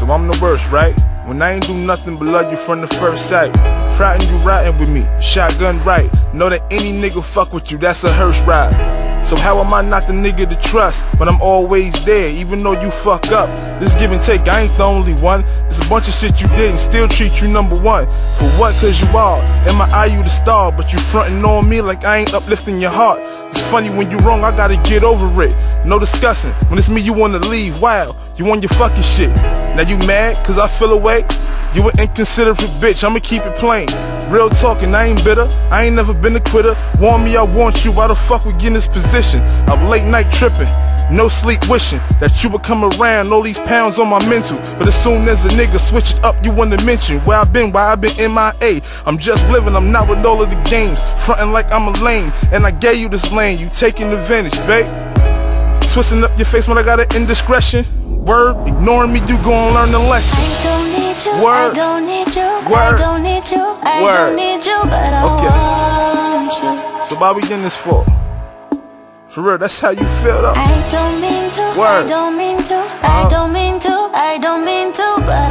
So I'm the worst, right? When I ain't do nothing but love you from the first sight. Proud you riding with me, shotgun right. Know that any nigga fuck with you, that's a hearse ride. So how am I not the nigga to trust when I'm always there, even though you fuck up? This give and take, I ain't the only one. There's a bunch of shit you did and still treat you number one. For what? Cause you are. In my eye you the star, but you frontin' on me like I ain't uplifting your heart. It's funny when you wrong, I gotta get over it. No discussing. When it's me you wanna leave, wow, you on your fucking shit. Now you mad cause I feel away? You an inconsiderate bitch, I'ma keep it plain. Real talking, I ain't bitter, I ain't never been a quitter. Want me, I want you, why the fuck we get in this position? I'm late night tripping, no sleep wishing that you would come around, all these pounds on my mental. But as soon as a nigga switch it up, you wanna mention where I been, why I been MIA. I'm just living, I'm not with all of the games, frontin' like I'm a lame. And I gave you this lane, you taking advantage, babe. Twisting up your face when I got an indiscretion. Word, ignoring me, you gon' learn the lesson. I don't need you, Word. I don't need you, Word. I don't need you, I Word. don't need you, but I want you. So why we in this for? For real, that's how you feel though? I don't mean to, Word. I don't mean to, I don't mean to, I don't mean to, but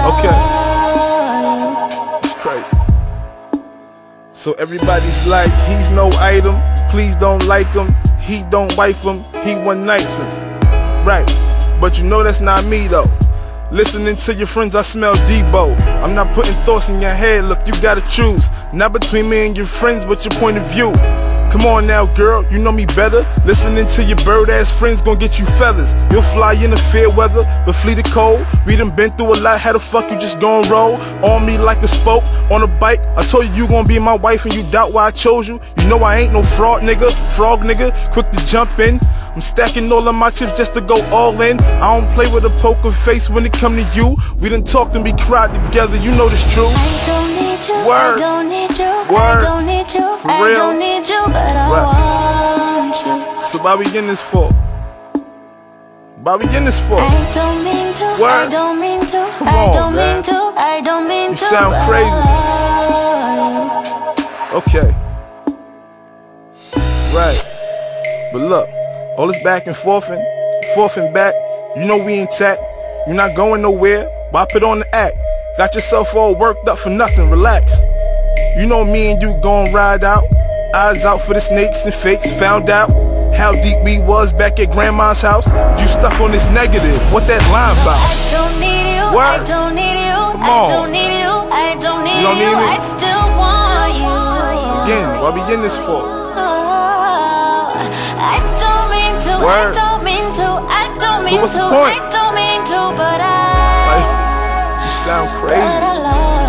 I want you. It's crazy. So everybody's like, he's no item, please don't like him. He don't wife him, he one nights him. Right, but you know that's not me though. Listening to your friends, I smell Debo. I'm not putting thoughts in your head, look, you gotta choose. Not between me and your friends, but your point of view. Come on now, girl, you know me better. Listening to your bird-ass friends gon' get you feathers. You'll fly in the fair weather, but flee the cold. We done been through a lot, how the fuck you just gon' roll? On me like a spoke, on a bike. I told you gon' be my wife and you doubt why I chose you. You know I ain't no fraud nigga, frog nigga, quick to jump in. I'm stacking all of my chips just to go all in. I don't play with a poker face when it come to you. We done talked and we cried together, you know this true. I don't need you, Word. I don't need you, Word. I don't need you, For I real. don't need you, but I want you. So why we in this for? Why we in this for? I don't mean to, I Word. don't mean to, Come I on, don't man. mean to, I don't mean You to, sound but crazy. I want you. Okay. Right. But look, all this back and forth and back, you know we intact. You're not going nowhere, but I put on the act. Got yourself all worked up for nothing, relax. You know me and you gon' ride out. Eyes out for the snakes and fakes, found out how deep we was back at grandma's house. You stuck on this negative, what that line about? I don't need you, Word. I don't need you, Come I on. don't need you, I don't need You don't you, need me? I still want you. Again, what we in this for? I don't mean to, Word. I don't mean to, I don't mean what's to, the point? I don't mean to, but Like, you sound crazy. but I love